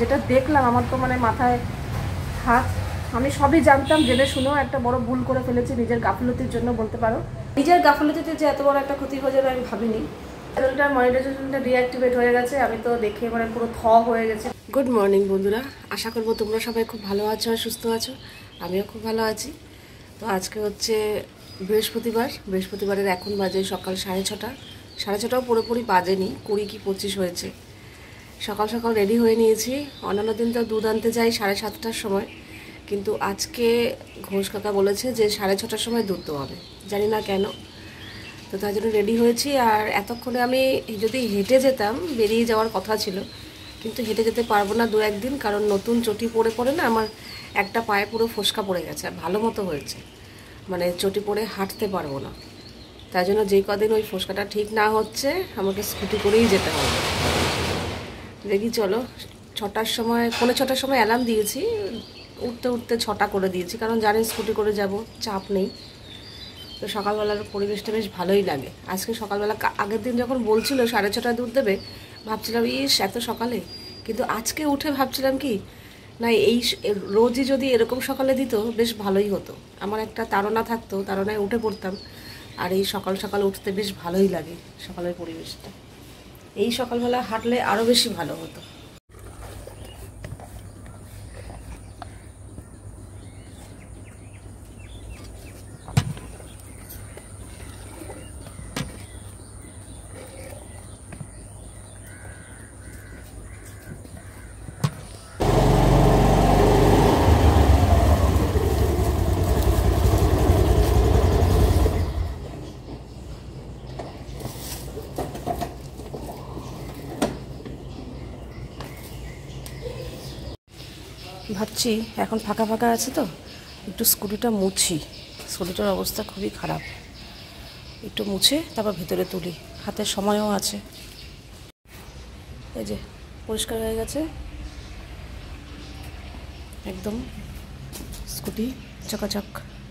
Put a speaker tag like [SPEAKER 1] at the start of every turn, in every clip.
[SPEAKER 1] যেটা দেখলাম আমার তো মানে মাথায় হাত। আমি সবই জানতাম, জেনে শুনেও একটা বড় ভুল করে ফেলেছি নিজের গাফিলতির জন্য বলতে পারো। নিজের গাফিলতিতে যে এত বড় একটা ক্ষতি হয়ে যাবে আমি ভাবিনি। চ্যানেলটার মনিটাইজেশনটা ডিঅ্যাক্টিভেট হয়ে গেছে, আমি তো দেখে মানে পুরো হয়ে গেছে। গুড মর্নিং বন্ধুরা, আশা করবো তোমরা সবাই খুব ভালো আছো আর সুস্থ আছো। আমিও খুব ভালো আছি। তো আজকে হচ্ছে বৃহস্পতিবারের এখন বাজে সকাল 6:30। 6:30টাও পুরোপুরি বাজেনি, 20 কি 25 হয়েছে। সকাল সকাল রেডি হয়ে নিয়েছি। অন্যান্য দিন তো দুধ আনতে যাই 7:30টার সময়, কিন্তু আজকে ঘোষ কাকা বলেছে যে 6:30টার সময় দুধ দেওয়া হবে, জানি না কেন। তো তার জন্য রেডি হয়েছি। আর এতক্ষণে আমি যদি হেঁটে যেতাম, বেরিয়ে যাওয়ার কথা ছিল, কিন্তু হেঁটে যেতে পারবো না 2-1 দিন, কারণ নতুন চটি পড়ে না আমার একটা পায়ে পুরো ফোসকা পড়ে গেছে, আর ভালো মতো হয়েছে, মানে চটি পরে হাঁটতে পারবো না। তাই জন্য যেই কদিন ওই ফোসকাটা ঠিক না হচ্ছে আমাকে স্কুটি করেই যেতে হবে। দেখি চলো, 6টার সময় 6:45টার সময় অ্যালার্ম দিয়েছি, উঠতে 6টা করে দিয়েছি, কারণ জানেন স্কুটি করে যাব, চাপ নেই। তো সকালবেলার পরিবেশটা বেশ ভালোই লাগে। আজকে সকালবেলা আগের দিন যখন বলছিল 6:30টায় দুধ দেবে, ভাবছিলাম ইস এত সকালে, কিন্তু আজকে উঠে ভাবছিলাম কি না, এই রোজই যদি এরকম সকালে দিত বেশ ভালোই হতো। আমার একটা তাড়না থাকতো, তাড়নায় উঠে পড়তাম। আর এই সকাল সকাল উঠতে বেশ ভালোই লাগে, সকালের পরিবেশটা। এই সকালবেলা হাঁটলে আরও বেশি ভালো হতো। ভাবছি এখন ফাঁকা ফাঁকা আছে তো একটু স্কুটিটা মুছি। স্কুটিটার অবস্থা খুবই খারাপ, একটু মুছে তারপর ভেতরে তুলি, হাতের সময়ও আছে। এই যে পরিষ্কার হয়ে গেছে একদম, স্কুটি চকাচক।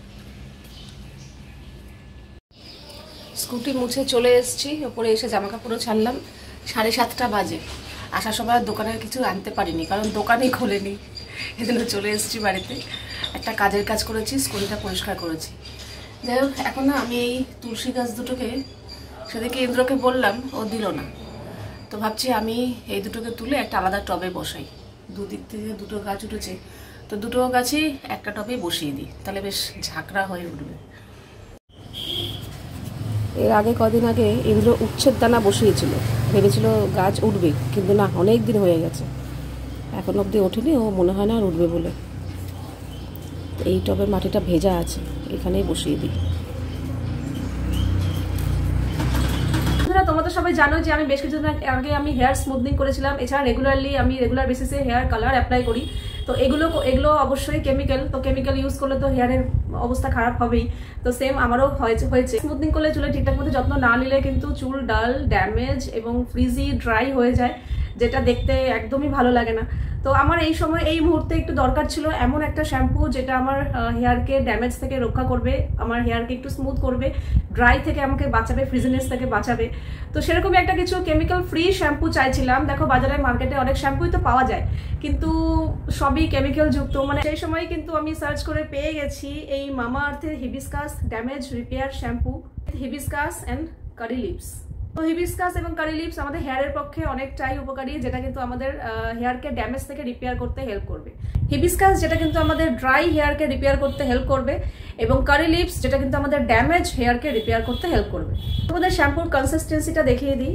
[SPEAKER 1] স্কুটি মুছে চলে এসেছি, ওপরে এসে জামা কাপড়ও ছাড়লাম। 7:30টা বাজে। আসার সময় দোকানের কিছু আনতে পারিনি, কারণ দোকানই খোলেনি, এজন্য চলে এসেছি বাড়িতে। একটা কাজের কাজ করেছি, স্কুলটা পরিষ্কার করেছি। যাই হোক, এখন না আমি এই তুলসী গাছ দুটোকে, সেদিকে ইন্দ্রকে বললাম, ও দিল না। তো ভাবছি আমি এই দুটোকে তুলে একটা আলাদা টবে বসাই। দুদিক থেকে দুটো গাছ উঠেছে, তো দুটো গাছই একটা টবে বসিয়ে দিই, তাহলে বেশ ঝাঁকড়া হয়ে উঠবে। এর আগে কদিন আগে ইন্দ্র উচ্ছের দানা বসিয়েছিল, ভেবেছিল গাছ উঠবে, কিন্তু না, অনেক দিন হয়ে গেছে, এখন অবধি ওঠেনি। ও মনে হয় না আর উঠবে বলে। এই টবের মাটিটা ভেজা আছে, এখানেই বসিয়ে দিই। তোমরা তো সবাই জানো যে আমি বেশ কিছুদিন আগে আমি হেয়ার স্মুথনিং করেছিলাম। এছাড়া আমি রেগুলার বেসিসে হেয়ার কালার অ্যাপ্লাই করি। তো এগুলো অবশ্যই কেমিক্যাল, তো কেমিক্যাল ইউজ করলে তো হেয়ারের অবস্থা খারাপ হবেই। তো সেম আমারও হয়েছে। স্মুথনিং করলে চুলে ঠিকঠাক মতো যত্ন না নিলে কিন্তু চুল ডাল, ড্যামেজ এবং ফ্রিজি, ড্রাই হয়ে যায়, যেটা দেখতে একদমই ভালো লাগে না। তো আমার এই সময় এই মুহূর্তে একটু দরকার ছিল এমন একটা শ্যাম্পু যেটা আমার হেয়ারকে ড্যামেজ থেকে রক্ষা করবে, আমার হেয়ারকে একটু স্মুথ করবে, ড্রাই থেকে আমাকে বাঁচাবে, ফ্রিজিনেস থেকে বাঁচাবে। তো সেরকমই একটা কিছু কেমিক্যাল ফ্রি শ্যাম্পু চাইছিলাম। দেখো বাজারে মার্কেটে অনেক শ্যাম্পুই তো পাওয়া যায়, কিন্তু সবই কেমিক্যাল যুক্ত। মানে সেই সময় কিন্তু আমি সার্চ করে পেয়ে গেছি এই মামা আর্থের hibiscus damage repair shampoo, hibiscus and curry leaves. তো হিবিস্কাস এবং কারি লিপস আমাদের হেয়ারের পক্ষে অনেকটাই উপকারী, যেটা কিন্তু আমাদের হেয়ারকে ড্যামেজ থেকে রিপেয়ার করতে হেল্প করবে। হিবিস্কাস যেটা কিন্তু আমাদের ড্রাই হেয়ারকে রিপেয়ার করতে হেল্প করবে, এবং কারি লিপস যেটা কিন্তু আমাদের ড্যামেজ হেয়ারকে রিপেয়ার করতে হেল্প করবে। তোমাদের শ্যাম্পুর কনসিস্টেন্সিটা দেখিয়ে দিই।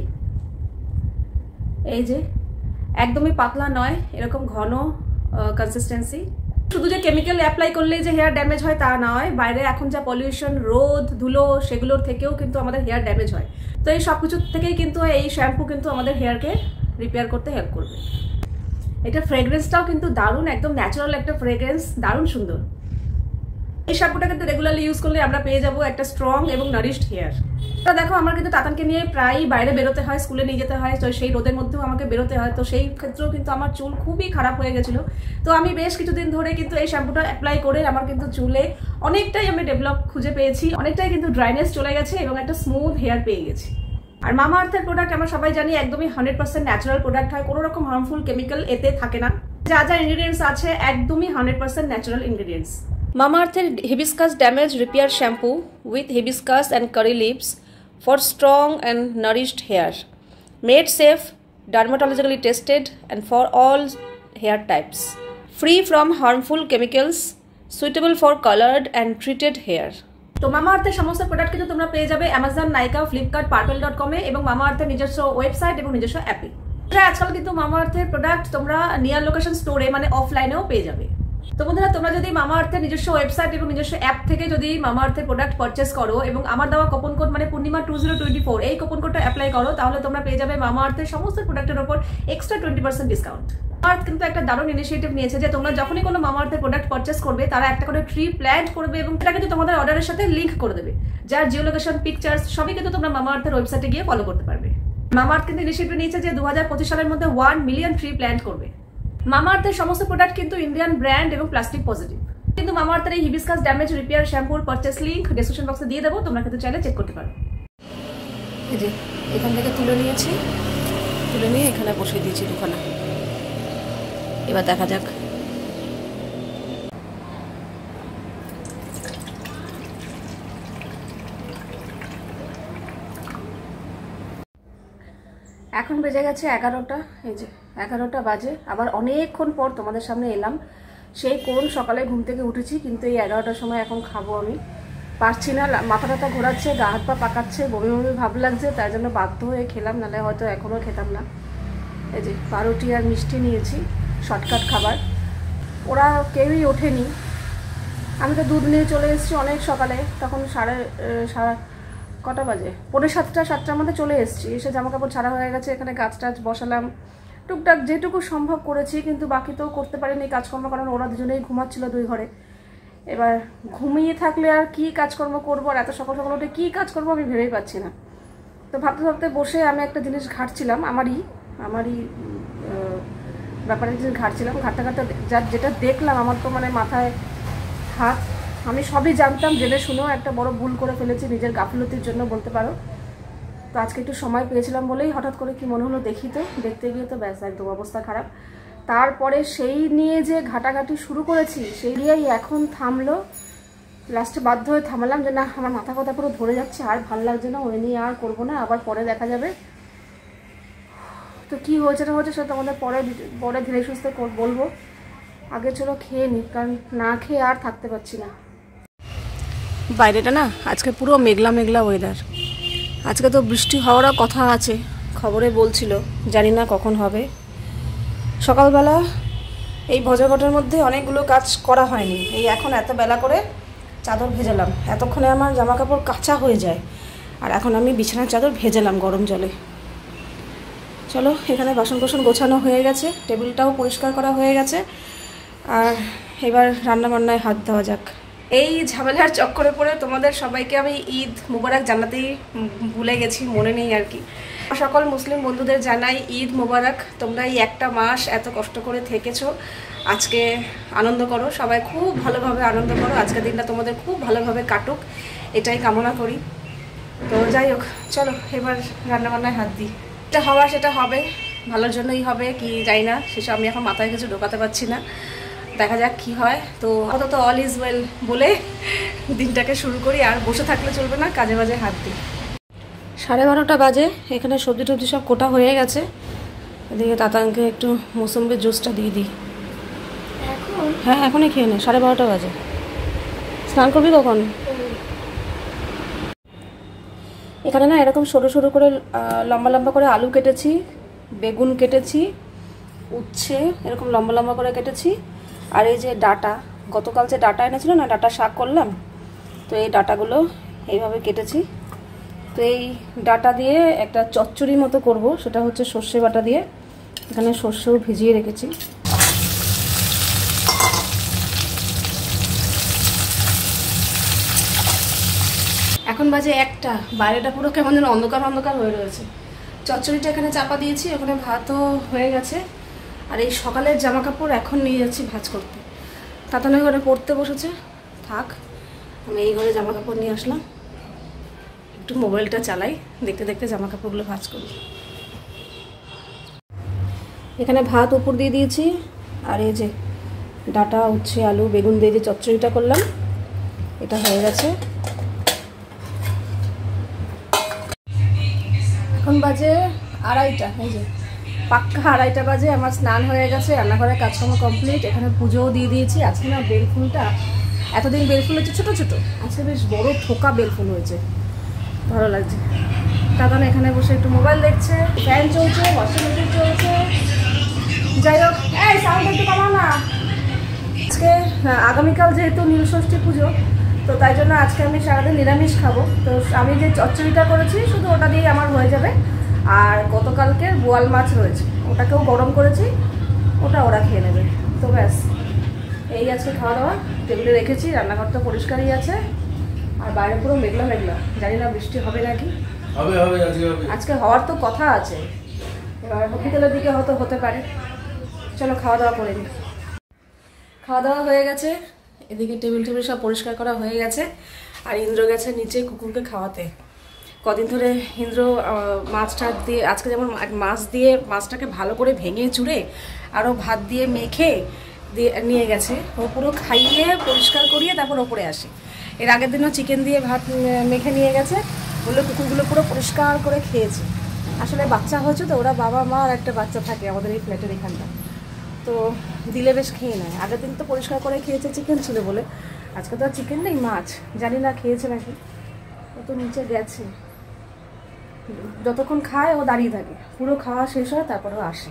[SPEAKER 1] এই যে একদমই পাতলা নয়, এরকম ঘন কনসিস্টেন্সি। শুধু যে কেমিক্যাল অ্যাপ্লাই করলেই যে হেয়ার ড্যামেজ হয় তা নয়, বাইরে এখন যা পলিউশন, রোদ, ধুলো, সেগুলোর থেকেও কিন্তু আমাদের হেয়ার ড্যামেজ হয়। তো এই সব কিছু থেকেই কিন্তু এই শ্যাম্পু কিন্তু আমাদের হেয়ারকে রিপেয়ার করতে হেল্প করবে। এটা ফ্রেগ্রেন্সটাও কিন্তু দারুণ, একদম ন্যাচারাল একটা ফ্রেগ্রেন্স, দারুণ সুন্দর। এই শ্যাম্পুটা কিন্তু রেগুলারলি ইউজ করলে আমরা পেয়ে যাবো একটা স্ট্রং এবং নারিশড হেয়ার। তো দেখো আমার কিন্তু তাতানকে নিয়ে প্রায় বাইরে বেরোতে হয়, স্কুলে নিয়ে যেতে হয়, তো সেই রোদের মধ্যেও আমাকে বেরোতে হয়। তো সেই ক্ষেত্রেও কিন্তু আমার চুল খুবই খারাপ হয়ে গেছিলো। তো আমি বেশ কিছুদিন ধরে কিন্তু এই শ্যাম্পুটা অ্যাপ্লাই করে আমার কিন্তু চুলে অনেকটাই আমি ডেভেলপ খুঁজে পেয়েছি, অনেকটাই কিন্তু ড্রাইনেস চলে গেছে এবং একটা স্মুথ হেয়ার পেয়ে গেছি। আর মামা আর্থের প্রোডাক্ট আমরা সবাই জানি একদমই 100% ন্যাচারাল প্রোডাক্ট হয়, কোনো রকম হার্মফুল কেমিক্যাল এতে থাকে না। যা যা ইনগ্রিডিয়েন্টস আছে একদমই 100% ন্যাচারাল ইনগ্রিডিয়েন্টস। মামা আর্থের hibiscus damage repair shampoo with hibiscus and curry leaves for strong and nourished hair, made safe, dermatologically tested and for all hair types, free from harmful chemicals, suitable for colored and treated hair. তো মামা আর্থের সমস্ত product কিন্তু তোমরা পেয়ে যাবে Amazon, নাইকা, Flipkart, পার্পল.com এ এবং মামা আর্থের নিজস্ব ওয়েবসাইট এবং নিজস্ব অ্যাপে। আজকাল কিন্তু মামা আর্থের প্রোডাক্ট তোমরা নিয়ার লোকেশন স্টোরে মানে অফলাইনেও পেয়ে যাবে। তো বন্ধুরা, তোমরা যদি মামা আর্থের নিজস্ব ওয়েবসাইট এবং নিজস্ব অ্যাপ থেকে যদি মামা আর্থের প্রোডাক্ট পারচেস করো এবং আমার দেওয়া কুপন কোড মানে পূর্ণিমা 2024 এই কুপন কোডটা অ্যাপ্লাই করো, তাহলে তোমরা পেয়ে যাবে মামা আর্থের সমস্ত প্রোডাক্টের উপর এক্সট্রা 20% ডিসকাউন্ট। মামা আর্থ কিন্তু একটা দারুণ ইনিশিয়েটিভ নিয়েছে যে তোমরা যখনই কোনো মামা আর্থের প্রোডাক্ট পারচেস করবে তারা একটা করে ট্রি প্ল্যান্ট করবে এবং সেটা কিন্তু তোমাদের অর্ডারের সাথে লিঙ্ক করে দেবে, যার জিও লোকেশন, পিকচার্স সবই কিন্তু তোমরা মামা আর্থের ওয়েবসাইটে গিয়ে ফলো করতে পারবে। মামা আর্থ কিন্তু ইনিশিয়েটিভ নিয়েছে যে 2025 সালের মধ্যে 1 মিলিয়ন ট্রি প্ল্যান্ট করবে। মামা আর্থের সমস্ত প্রোডাক্ট কিন্তু ইন্ডিয়ান ব্র্যান্ড এবং প্লাস্টিক পজিটিভ। কিন্তু মামা আর্থের এই হিবিস্কাস ড্যামেজ রিপেয়ার শ্যাম্পুর পারচেস লিংক ডেসক্রিপশন বক্সে দিয়ে দেবো, তোমরা কিন্তু চাইলে চেক করতে পারো। এই যে এখান থেকে তুলে নিয়েছি, তুলে নিয়ে এখানে বসিয়ে দিয়েছি দুখানা। এবার দেখা যাক। এখন বেজে গেছে 11টা। এই যে 11টা বাজে, আবার অনেকক্ষণ পর তোমাদের সামনে এলাম। সেই কোন সকালে ঘুম থেকে উঠেছি, কিন্তু এই 11টার সময় এখন খাবো আমি। পারছি না, মাথা টাথা ঘোরাচ্ছে, গা হাত পা পাকাচ্ছে, বমি বমি ভাব লাগছে, তাই জন্য বাধ্য হয়ে খেলাম, নাহলে হয়তো এখনও খেতাম না। এই যে পাউরুটি আর মিষ্টি নিয়েছি, শর্টকাট খাবার। ওরা কেউই ওঠেনি, আমি তো দুধ নিয়ে চলে এসেছি অনেক সকালে, তখন কটা বাজে, 7:45-7টার মধ্যে চলে এসেছি। এসে জামা কাপড় ছাড়া হয়ে গেছে, এখানে গাছ টাছ বসালাম, টুকটাক যেটুকু সম্ভব করেছি, কিন্তু বাকি তো করতে পারিনি কাজকর্ম, কারণ ওরা দুজনেই ঘুমাচ্ছিল 2 ঘরে। এবার ঘুমিয়ে থাকলে আর কি কাজকর্ম করবো, আর এত সকাল সকাল উঠে কী কাজ করবো আমি ভেবেই পাচ্ছি না। তো ভাবতে ভাবতে বসে আমি একটা জিনিস ঘাঁটছিলাম, আমারই ব্যাপারে জিনিস ঘাঁটছিলাম। ঘাঁটতে ঘাঁটতে যেটা দেখলাম, আমার তো মানে মাথায় হাত। আমি সবই জানতাম, জেনে শুনেও একটা বড় ভুল করে ফেলেছি, নিজের গাফিলতির জন্য বলতে পারো। তো আজকে একটু সময় পেয়েছিলাম বলেই হঠাৎ করে কি মনে হলো দেখি, তো দেখতে গিয়ে তো ব্যাস একদম অবস্থা খারাপ। তারপরে সেই নিয়ে যে ঘাটাঘাটি শুরু করেছি, সেই নিয়েই এখন থামলো। লাস্টে বাধ্য হয়ে থামালাম যে না, আমার মাথা কথা পুরো ধরে যাচ্ছে, আর ভালো লাগছে না, ওই নিয়ে আর করবো না, আবার পরে দেখা যাবে। তো কি হয়েছে না হয়েছে সেটা তোমাদের পরে ধীরে সুস্থে বলবো। আগে চলো খেয়ে নিই, কারণ না খেয়ে আর থাকতে পারছি না। বাইরেটা না আজকে পুরো মেঘলা মেঘলা ওয়েদার। আজকে তো বৃষ্টি হওয়ারও কথা আছে, খবরে বলছিল, জানি না কখন হবে। সকালবেলা এই ভজাঘটার মধ্যে অনেকগুলো কাজ করা হয়নি। এই এখন এত বেলা করে চাদর ভেজালাম, এতক্ষণে আমার জামা কাপড় কাঁচা হয়ে যায়, আর এখন আমি বিছানার চাদর ভেজালাম গরম জলে। চলো, এখানে বাসন কোসন গোছানো হয়ে গেছে, টেবিলটাও পরিষ্কার করা হয়ে গেছে, আর এবার রান্নাবান্নায় হাত দেওয়া যাক। এই ঝামেলার চক্করে পড়ে তোমাদের সবাইকে আমি ঈদ মুবারক জানাতেই ভুলে গেছি, মনে নেই আর কি। সকল মুসলিম বন্ধুদের জানাই ঈদ মুবারক। তোমরা এই একটা মাস এত কষ্ট করে থেকেছো, আজকে আনন্দ করো, সবাই খুব ভালোভাবে আনন্দ করো। আজকের দিনটা তোমাদের খুব ভালোভাবে কাটুক, এটাই কামনা করি। তো যাই হোক, চলো এবার রান্নাবান্নায় হাত দিই। যেটা হওয়ার সেটা হবে, ভালোর জন্যই হবে কি জানি না, সেসব আমি এখন মাথায় কিছু ঢোকাতে পারছি না, দেখা যাক কি হয়। তো আপাতত অল ইজ ওয়েল বলে দিনটাকে শুরু করি, আর বসে থাকলে চলবে না, কাজে বাজে হাত দিই। 12:30 বাজে, এখানে সবজি টবজি সব কোটা হয়ে গেছে। এদিকে তাতানকে একটু মৌসুম্বির জুসটা দিয়ে দিই। হ্যাঁ এখনই খেয়ে নে, 12:30 বাজে। স্নান করবি কখন? এখানে না এরকম সরু সরু করে লম্বা লম্বা করে আলু কেটেছি, বেগুন কেটেছি, উচ্ছে এরকম লম্বা লম্বা করে কেটেছি, আর এই যে ডাটা, গতকাল যে ডাটা এনেছিল না, ডাটা শাক করলাম, তো এই ডাটাগুলো এইভাবে কেটেছি। তো এই ডাটা দিয়ে একটা চচ্চড়ি মতো করব, সেটা হচ্ছে সর্ষে বাটা দিয়ে। এখানে সর্ষেও ভিজিয়ে রেখেছি। এখন বাজে 1টা, বাইরেটা পুরো কেমন যেন অন্ধকার অন্ধকার হয়ে রয়েছে। চচ্চড়িটা এখানে চাপা দিয়েছি, ওখানে ভাতও হয়ে গেছে। আর এই সকালের জামা কাপড় এখন নিয়ে যাচ্ছি ভাঁজ করতে। তাতানের ঘরে পড়তে বসেছে, থাক, আমি এই ঘরে জামা কাপড় নিয়ে আসলাম। একটু মোবাইলটা চালাই, দেখতে দেখতে জামা কাপড়গুলো ভাঁজ করি। এখানে ভাত উপর দিয়ে দিয়েছি, আর এই যে ডাটা, উচ্ছে, আলু, বেগুন দিয়ে যে চচ্চড়িটা করলাম, এটা হয়ে গেছে। এখন বাজে 2:30, এই যে পাক্কা 2:30 বাজে। আমার স্নান হয়ে গেছে, রান্নাঘরের কাজকর্ম কমপ্লিট, এখানে পুজোও দিয়ে দিয়েছি। আজকে না বেলফুলটা, এতদিন বেলফুল হচ্ছে ছোটো ছোটো, আজকে বেশ বড় থোকা বেলফুল হয়েছে, ভালো লাগছে। দাদা এখানে বসে একটু মোবাইল দেখছে, ফ্যান চলছে, ওয়াশিং মেশিন চলছে। যাই হোক, এই সাউন্ড একটু কমাও না। আজকে আগামীকাল যেহেতু নীলষষ্ঠী পুজো, তো তাই জন্য আজকে আমি সারাদিন নিরামিষ খাবো। তো আমি যে চচ্চড়িটা করেছি শুধু ওটা দিয়ে আমার হয়ে যাবে। আর গতকালকে বোয়াল মাছ রয়েছে, ওটাকেও গরম করেছি, ওটা ওরা খেয়ে নেবে। তো ব্যাস, এই আজকে খাওয়া দাওয়া। টেবিলে রেখেছি, রান্নাঘরটা পরিষ্কারই আছে, আর বাইরে পুরো মেঘলা মেঘলা, জানি না বৃষ্টি হবে নাকি। আজকে হওয়ার তো কথা আছে, এবার বিকেলের দিকে হয়তো হতে পারে। চলো খাওয়া দাওয়া করে নিই। খাওয়া দাওয়া হয়ে গেছে, এদিকে টেবিল সব পরিষ্কার করা হয়ে গেছে, আর ইন্দ্র গেছে নিচে কুকুরকে খাওয়াতে। কদিন ধরে ইন্দ্র মাছটা দিয়ে, আজকে যেমন মাছ দিয়ে মাছটাকে ভালো করে ভেঙে চুড়ে আরও ভাত দিয়ে মেখে দিয়ে নিয়ে গেছে, ও পুরো খাইয়ে পরিষ্কার করিয়ে তারপর ওপরে আসে। এর আগের দিনও চিকেন দিয়ে ভাত মেখে নিয়ে গেছে, বললো কুকুরগুলো পুরো পরিষ্কার করে খেয়েছে। আসলে বাচ্চা হয়েছে তো, ওরা বাবা মা আর একটা বাচ্চা থাকে আমাদের এই ফ্ল্যাটের এখানটা, তো দিলে বেশ খেয়ে নেয়। আগের দিন তো পরিষ্কার করে খেয়েছে, চিকেন ছিল বলে। আজকে তো আর চিকেন নেই, মাছ, জানি না খেয়েছে নাকি। ও তো নিচে গেছে, যতক্ষণ খায় ও দাঁড়িয়ে থাকে, পুরো খাওয়া শেষ হয় তারপরেও আসে।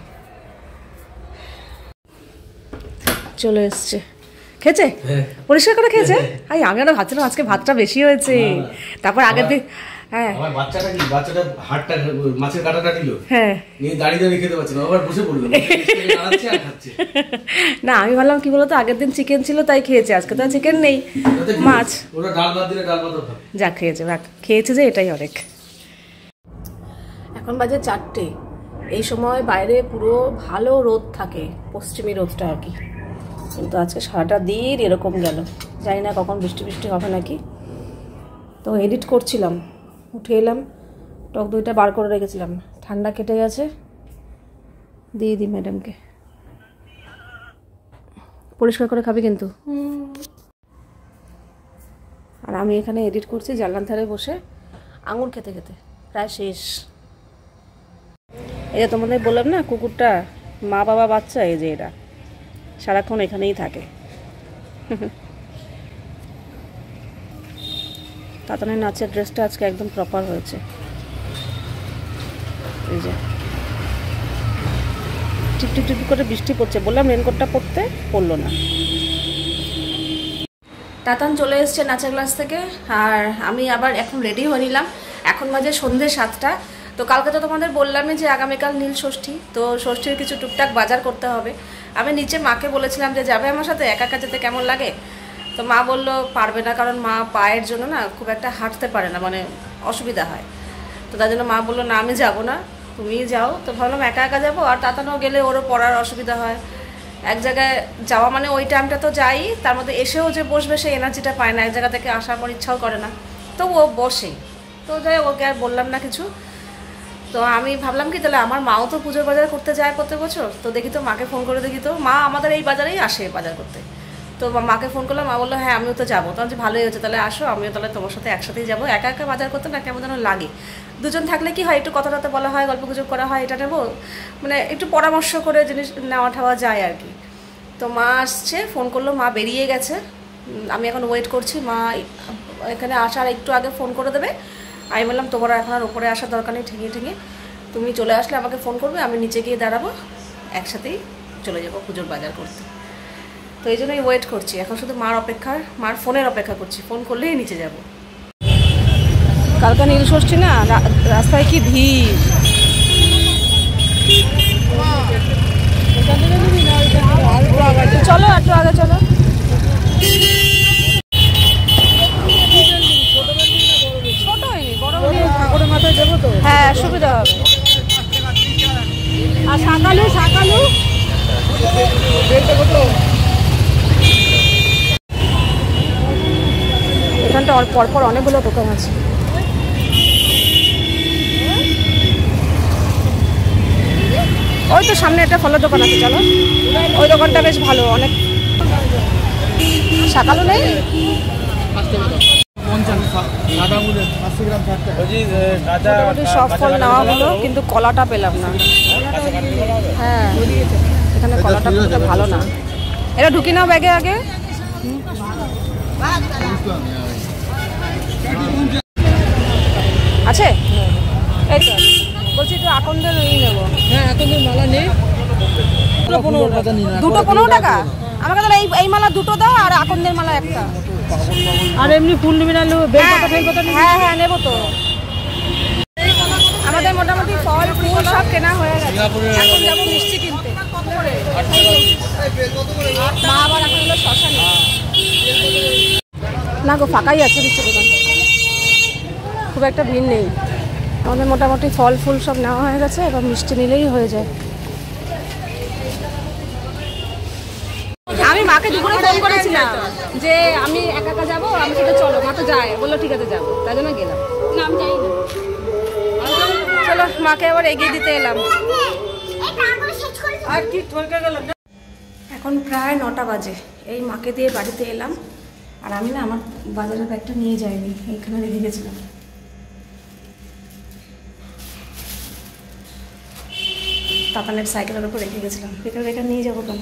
[SPEAKER 1] চলে এসছে, খেয়েছে, পরিষ্কার করে খেয়েছে। আমি আরো ভাবছিলাম আজকে ভাতটা বেশি হয়েছে, তারপর আগের দিন হ্যাঁ আমার বাচ্চাটা কি বাচ্চাটা হাড়টা মাছের কাঁটাটা নিল, হ্যাঁ নিয়ে দাঁড়িয়ে দাঁড়িয়ে খেতে পারছে না, আবার বসে পড়লো, নাড়াচ্ছে আর খাচ্ছে। না আমি ভাবলাম কি বলতো, আগের দিন চিকেন ছিল তাই খেয়েছে, আজকে তো চিকেন নেই, মাছ, ওরা ডাল ভাত দিলে ডাল ভাতও খায়, যা খেয়েছে খেয়েছে যে এটাই অনেক। এখন বাজে 4টে, এই সময় বাইরে পুরো ভালো রোদ থাকে, পশ্চিমী রোদটা আর কি, কিন্তু আজকে সারাটা দিন এরকম গেল, জানি না কখন বৃষ্টি বৃষ্টি হবে নাকি। তো এডিট করছিলাম, উঠে এলাম, টক দইটা বার করে রেখেছিলাম, ঠান্ডা কেটে গেছে, দিয়ে দিই ম্যাডামকে। পরিষ্কার করে খাবি কিন্তু। আর আমি এখানে এডিট করছি জানলার ধারে বসে, আঙুর খেতে খেতে, প্রায় শেষ। এই যে তোমাদের বললাম না কুকুরটা মা বাবা বাচ্চা, এই যে এরা সারাক্ষণ এখানেই থাকে। তাতানের নাচের ড্রেসটা আজকে একদম প্রপার হয়েছে, এই যে টিপ টিপ টিপ করে বৃষ্টি পড়ছে, বললাম রেনকোটটা পরতে, পড়লো না। তাতান চলে এসছে নাচের ক্লাস থেকে, আর আমি আবার এখন রেডি হয়ে নিলাম। এখন বাজে সন্ধ্যে 7টা। তো কালকে তো তোমাদের বললামই যে আগামীকাল নীল ষষ্ঠী, তো ষষ্ঠীর কিছু টুকটাক বাজার করতে হবে। আমি নিচে মাকে বলেছিলাম যে যাবে আমার সাথে, একা একা যেতে কেমন লাগে। তো মা বললো পারবে না, কারণ মা পায়ের জন্য না খুব একটা হাঁটতে পারে না, মানে অসুবিধা হয়। তো তার জন্য মা বললো না আমি যাবো না, তুমিই যাও। তো ভাবলাম একা একা যাবো, আর তাতানও গেলে ওরও পড়ার অসুবিধা হয়। এক জায়গায় যাওয়া মানে ওই টাইমটা তো যাই, তার মধ্যে এসেও যে বসবে সেই এনার্জিটা পায় না, এক জায়গা থেকে আসার পর ইচ্ছাও করে না, তো ও বসে। তো যাই ওকে আর বললাম না কিছু। তো আমি ভাবলাম কি তাহলে আমার মাও তো পুজোর বাজার করতে যায় প্রত্যেক বছর, তো দেখি তো মাকে ফোন করে দেখি তো, মা আমাদের এই বাজারেই আসে বাজার করতে। তো মাকে ফোন করলাম, মা বললো হ্যাঁ আমিও তো যাবো। তো যে ভালোই হচ্ছে, তাহলে আসো, আমিও তাহলে তোমার সাথে একসাথেই যাবো। একা একা বাজার করতে না কেমন যেন লাগে, দুজন থাকলে কি হয় একটু কথা টথা বলা হয়, গল্প গুজব করা হয়, এটা নেবো, মানে একটু পরামর্শ করে জিনিস নেওয়া ঠাওয়া যায় আর কি। তো মা আসছে, ফোন করলো, মা বেরিয়ে গেছে, আমি এখন ওয়েট করছি। মা এখানে আসার একটু আগে ফোন করে দেবে। আমি বললাম তোমার এখন আর ওপরে আসার দরকার নেই, ঠেঙিয়ে ঠেঙিয়ে তুমি চলে আসলে আমাকে ফোন করবে, আমি নিচে গিয়ে দাঁড়াবো, একসাথেই চলে যাবো পুজোর বাজার করতে। তো এই জন্যই ওয়েট করছি, এখন শুধু মার ফোনের অপেক্ষা করছি, ফোন করলেই নিচে যাব। কালকে নীল ষষ্ঠী না, রাস্তায় কি ভিড়। চলো একটু আগে চলো। ছোট হয়নি, বড় ঠাকুরের মাথায় যাবো তো, হ্যাঁ সুবিধা হবে। আর শাকালু এখানটা পরপর অনেকগুলো দোকান আছে। ওই তো সামনে একটা ফলের দোকান আছে, চলো ওই দোকানটা বেশ ভালো, অনেক শাকালু নেই। সব ফল নেওয়া হলো কিন্তু কলাটা পেলাম না। হ্যাঁ এখানে কলাটা ভালো না। এটা ঢুকি নাও ব্যাগে আগে। আছে এই তো বলছি একটু আকন্দের নিয়ে নেবো।
[SPEAKER 2] হ্যাঁ আকন্দের মালা নেই,
[SPEAKER 1] দুটো 15 টাকা। আমাকে তাহলে এই মালা দুটো দাও আর আকন্দের মালা একটা।
[SPEAKER 2] আর এমনি ফুল নিবি না?
[SPEAKER 1] হ্যাঁ হ্যাঁ নেবো তো। আমাদের মোটামুটি ফল ফুল সব কেনা হয়ে গেছে, এখন যাবো মিষ্টি কিনতে। মা আবার এখন হলো শশা না গো, ফাঁকাই আছে মিষ্টি দোকান, খুব একটা ভিড় নেই। আমাদের মোটামুটি ফল ফুল সব নেওয়া হয়ে গেছে, এবার মিষ্টি নিলেই হয়ে যায়। আমি মাকে দুপুরে ফোন করেছিলাম যে আমি একা একা যাবো, আমি সাথে চলো। মা তো যায়, বললো ঠিক আছে যাবো, তাই জন্য গেলাম। নাম যাই না, চলো মাকে আবার এগিয়ে দিতে এলাম। আর কি এখন প্রায় 9টা বাজে, এই মাকে দিয়ে বাড়িতে এলাম। আর আমি না আমার বাজারের ব্যাগটা নিয়ে যাইনি, এইখানে রেখে গেছিলাম। তাতানের সাইকেলের উপর রেখে গেছিলাম, বেকার বেকার নিয়ে যাবো কেন।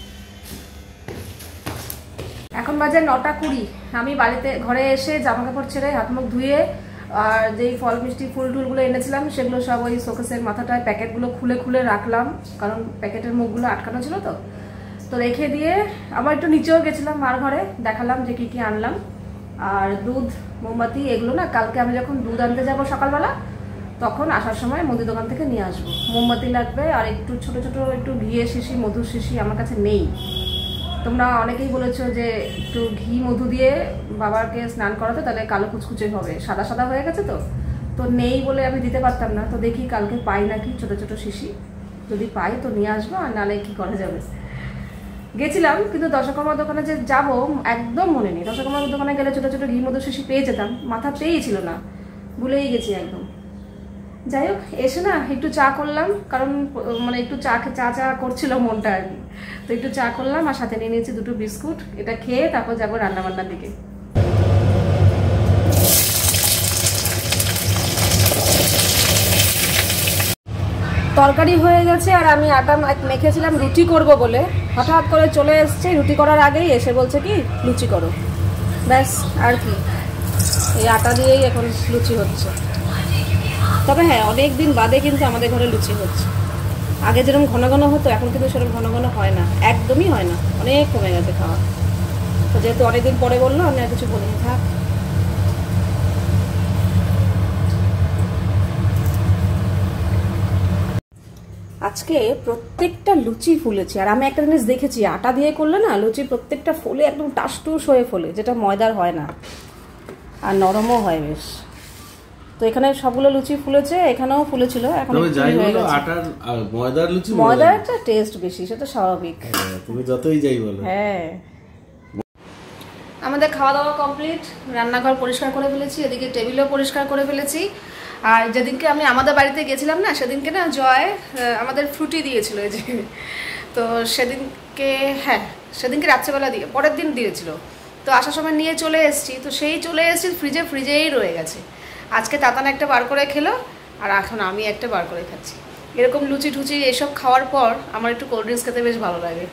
[SPEAKER 1] এখন বাজে 9টা 20। আমি বাড়িতে ঘরে এসে জামা কাপড় ছেড়ে হাত মুখ ধুয়ে আর যেই ফল মিষ্টি ফুল টুলগুলো এনেছিলাম সেগুলো সব ওই শোকেসের মাথাটায় প্যাকেটগুলো খুলে খুলে রাখলাম, কারণ প্যাকেটের মুখগুলো আটকানো ছিল। তো রেখে দিয়ে আবার একটু নিচেও গেছিলাম মার ঘরে, দেখালাম যে কি কি আনলাম। আর দুধ মোমবাতি এগুলো না কালকে আমি যখন দুধ আনতে যাব সকালবেলা, তখন আসার সময় মুদি দোকান থেকে নিয়ে আসবো। মোমবাতি লাগবে আর একটু ছোট ছোট একটু ঘিয়ের শিশি, মধুর শিশি আমার কাছে নেই। তোমরা অনেকেই বলেছো যে একটু ঘি মধু দিয়ে বাবাকে স্নান করাতে, তাহলে কালো কুচকুচে হবে, সাদা সাদা হয়ে গেছে। তো নেই বলে আমি দিতে পারতাম না। তো দেখি কালকে পাই নাকি ছোট ছোট শিশি, যদি পাই তো নিয়ে আসবো, আর নালে কি করা যাবে। গেছিলাম কিন্তু দশকর্মার দোকানে যে যাব একদম মনে নেই। দশকর্মার দোকানে গেলে ছোট ছোট ঘি মধু শিশি পেয়ে যেতাম, মাথাতেই ছিল না, ভুলেই গেছি একদম। যাই হোক, এসে না একটু চা করলাম, কারণ মানে একটু চা চা করছিল মনটা আর কি। তো একটু চা করলাম আর সাথে নিয়ে নিয়েছি 2টো বিস্কুট। এটা খেয়ে তারপর যাবো রান্নাবান্নার দিকে। তরকারি হয়ে গেছে আর আমি আটা মেখেছিলাম রুটি করব বলে, হঠাৎ করে চলে এসছে। রুটি করার আগেই এসে বলছে কি লুচি করো, ব্যাস আর কি। এই আটা দিয়েই এখন লুচি হচ্ছে। তবে হ্যাঁ, অনেক দিন বাদে কিন্তু আমাদের ঘরে লুচি হচ্ছে। আগে যেরকম ঘন ঘন হতো, এখন কিন্তু সেরকম ঘন ঘন হয় না, একদমই হয় না, অনেক কমে গেছে খাওয়া। তো যেহেতু অনেকদিন পরে বললো, আমি আর কিছু বলিনি, থাক। আজকে প্রত্যেকটা লুচি ফুলেছে। আর আমি একটা জিনিস দেখেছি, আটা দিয়ে করলে না লুচি প্রত্যেকটা ফুলে একদম টাসটুস হয়ে ফোলে, যেটা ময়দার হয় না, আর নরমও হয় বেশ। তো এখানে সবগুলো লুচি ফুলেছে, এখানেও ফুলেছিল। এখন ময়দার একটা টেস্ট বেশি, সেটা স্বাভাবিক,
[SPEAKER 3] তুমি যতই যাই বলো।
[SPEAKER 1] হ্যাঁ। আমাদের খাওয়া দাওয়া কমপ্লিট, রান্নাঘর পরিষ্কার করে ফেলেছি, এদিকে টেবিলও পরিষ্কার করে ফেলেছি। আর যেদিনকে আমি আমাদের বাড়িতে গেছিলাম না, সেদিনকে না জয় আমাদের ফ্রুটি দিয়েছিল, এই যে। তো সেদিনকে রাত্রেবেলা দিয়ে পরের দিন দিয়েছিল। তো আসার সময় নিয়ে চলে এসেছি, তো সেই চলে এসেছি ফ্রিজেই রয়ে গেছে। আজকে তাতান একটা বার করে খেলো, আর এখন আমি একটা বার করে খাচ্ছি। এরকম লুচি টুচি এসব খাওয়ার পর আমার একটু কোল্ড ড্রিঙ্কস খেতে বেশ ভালো লাগে।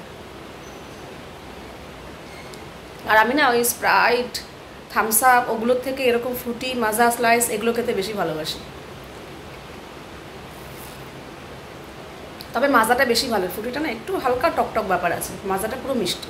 [SPEAKER 1] আর আমি না ওই স্প্রাইট, থামস আপ ওগুলোর থেকে এরকম ফ্রুটি, মাজা, স্লাইস এগুলো খেতে বেশি ভালোবাসি। তবে মাজাটা বেশি ভালো, ফ্রুটিটা না একটু হালকা টকটক ব্যাপার আছে, মাজাটা পুরো মিষ্টি।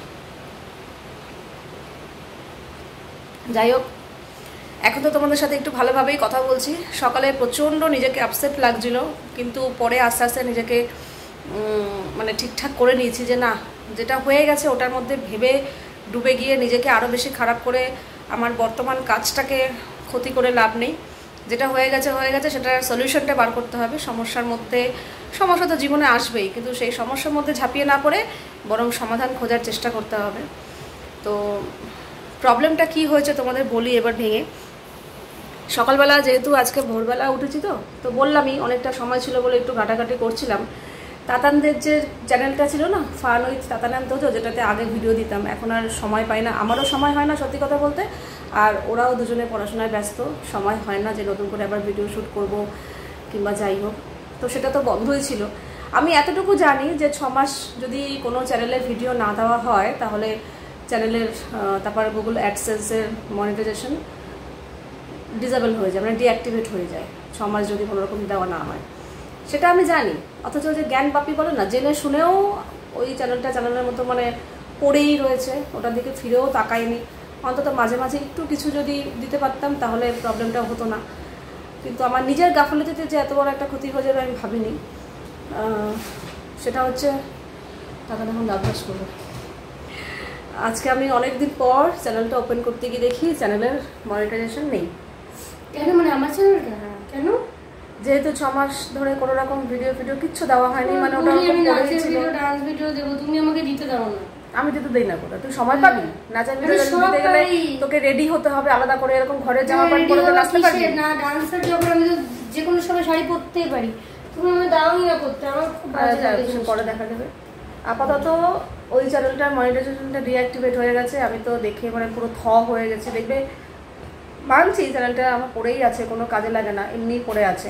[SPEAKER 1] যাই হোক, এখন তো তোমাদের সাথে একটু ভালোভাবেই কথা বলছি। সকালে প্রচণ্ড নিজেকে আপসেট লাগছিল, কিন্তু পরে আস্তে আস্তে নিজেকে মানে ঠিকঠাক করে নিয়েছি যে না, যেটা হয়ে গেছে ওটার মধ্যে ভেবে ডুবে গিয়ে নিজেকে আরও বেশি খারাপ করে আমার বর্তমান কাজটাকে ক্ষতি করে লাভ নেই। যেটা হয়ে গেছে সেটার সলিউশনটা বার করতে হবে। সমস্যা তো জীবনে আসবেই, কিন্তু সেই সমস্যার মধ্যে ঝাঁপিয়ে না পড়ে বরং সমাধান খোঁজার চেষ্টা করতে হবে। তো প্রবলেমটা কি হয়েছে তোমাদের বলি এবার ভেঙে। সকালবেলা যেহেতু আজকে ভোরবেলা উঠেছি, তো বললামই অনেকটা সময় ছিল বলে একটু ঘাটাঘাটি করছিলাম। তাতানদের যে চ্যানেলটা ছিল না, ফান উইথ তাতানান তোজো, যেটাতে আগে ভিডিও দিতাম, এখন আর সময় পাই না, আমারও সময় হয় না সত্যি কথা বলতে, আর ওরাও দুজনে পড়াশোনায় ব্যস্ত, সময় হয় না যে নতুন করে আবার ভিডিও শ্যুট করব কিংবা যাই হোক। তো সেটা তো বন্ধই ছিল। আমি এতটুকু জানি যে 6 মাস যদি কোনো চ্যানেলে ভিডিও না দেওয়া হয় তাহলে চ্যানেলের তারপর গুগল অ্যাডসেন্সের মনিটাইজেশন ডিসেবল হয়ে যায়, মানে ডিঅ্যাক্টিভেট হয়ে যায় 6 মাস যদি কোনো রকম দেওয়া না হয়, সেটা আমি জানি। অথচ যে জ্ঞান বাপি বলে না, জেনে শুনেও ওই চ্যানেলের মতো মানে পড়েই রয়েছে, ওটার দিকে ফিরেও তাকাইনি। অন্তত মাঝে মাঝে একটু কিছু যদি দিতে পারতাম তাহলে প্রবলেমটা হতো না, কিন্তু আমার নিজের গাফলতিতে যে এত বড় একটা ক্ষতি হয়ে যাবে আমি ভাবিনি। সেটা হচ্ছে টাকা এখন অভ্যাস করবো। আজকে আমি অনেকদিন পর চ্যানেলটা ওপেন করতে গিয়ে দেখি চ্যানেলের মনিটাইজেশন নেই।
[SPEAKER 3] কেন? মানে আমার চ্যানেল কেন?
[SPEAKER 1] যেহেতু 6 মাস ধরে কোনো রকম ভিডিও কিচ্ছু দেওয়া হয়নি, মানে ওটা
[SPEAKER 3] ডান্স ভিডিও দেবো, তুমি আমাকে দিতে দাও না।
[SPEAKER 1] আমি দিতে দেই না কোথাও, তুই সময় পাবি? নাচের ভিডিও দিতে গেলে তোকে রেডি হতে হবে আলাদা করে, এরকম ঘরের জামা প্যান্ট পরে তো নাচতে পারবি
[SPEAKER 3] না। ডান্সার যখন আমি তো যে কোনো সময় শাড়ি পরতেই পারি, তুমি আমাকে দাওই না করতে, আমার খুব বাজে লাগে।
[SPEAKER 1] পরে দেখা যাবে। আপাতত ওই চ্যানেলটার মনিটাইজেশনটা ডিঅ্যাক্টিভেট হয়ে গেছে, আমি তো দেখে মানে পুরো হয়ে গেছে। দেখবে, মানছি চ্যানেলটা আমার পড়েই আছে, কোনো কাজে লাগে না, এমনি পড়ে আছে,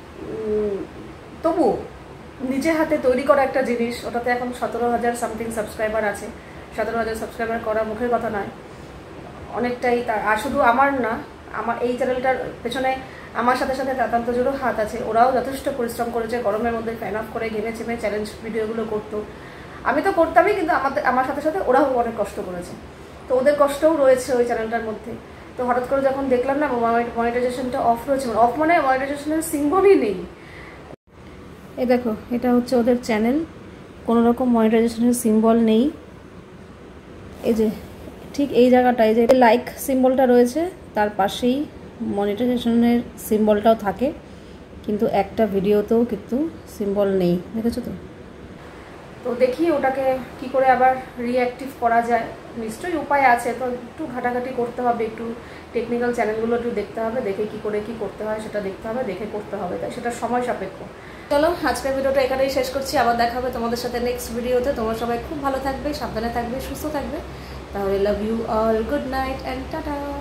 [SPEAKER 1] তবু নিজের হাতে তৈরি করা একটা জিনিস, ওটাতে এখন 17,000 সামথিং সাবস্ক্রাইবার আছে। 17,000 সাবস্ক্রাইবার করা মুখের কথা নয়, অনেকটাই। আর শুধু আমার না, আমার এই চ্যানেলটার পেছনে আমার সাথে সাথে তাতান তোজোরও হাত আছে, ওরাও যথেষ্ট পরিশ্রম করেছে, গরমের মধ্যে ফ্যান অফ করে ঘেমে চেমে চ্যালেঞ্জ ভিডিওগুলো করতো। আমি তো করতামই, কিন্তু আমার সাথে সাথে ওরাও অনেক কষ্ট করেছে, তো ওদের কষ্টও রয়েছে ওই চ্যানেলটার মধ্যে। তো হঠাৎ করে যখন দেখলাম না মনিটাইজেশনটা অফ রয়েছে, অফ মানে মনিটাইজেশনের সিম্বলই নেই। এই দেখো, এটা হচ্ছে ওদের চ্যানেল, কোনো রকম মনিটাইজেশনের সিম্বল নেই। এই যে ঠিক এই জায়গাটায় যে লাইক সিম্বলটা রয়েছে তার পাশেই মনিটাইজেশনের সিম্বলটাও থাকে, কিন্তু একটা ভিডিওতেও কিন্তু সিম্বল নেই, দেখেছো তো? তো দেখি ওটাকে কি করে আবার রিঅ্যাক্টিভ করা যায়। নিশ্চয়ই উপায় আছে, তো একটু ঘাটাঘাটি করতে হবে, একটু টেকনিক্যাল চ্যানেলগুলো একটু দেখতে হবে, দেখে কি করে কি করতে হয় সেটা দেখতে হবে, দেখে করতে হবে, তাই সেটা সময় সাপেক্ষ। চলো, আজকের ভিডিওটা এখানেই শেষ করছি, আবার দেখা হবে তোমাদের সাথে নেক্সট ভিডিওতে। তোমরা সবাই খুব ভালো থাকবে, সাবধানে থাকবে, সুস্থ থাকবে। তাহলে love you all, good night and tata.